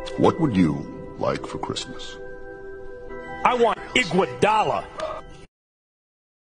What would you like for Christmas? I want Iguodala.